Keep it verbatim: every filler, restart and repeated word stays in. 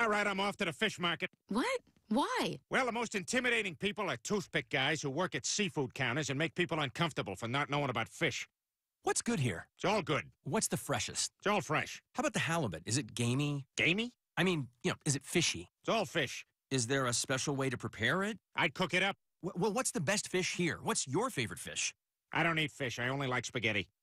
All right, I'm off to the fish market. What? Why? Well, the most intimidating people are toothpick guys who work at seafood counters and make people uncomfortable for not knowing about fish. What's good here? It's all good. What's the freshest? It's all fresh. How about the halibut? Is it gamey? Gamey? I mean, you know, is it fishy? It's all fish. Is there a special way to prepare it? I'd cook it up. W well, what's the best fish here? What's your favorite fish? I don't eat fish. I only like spaghetti.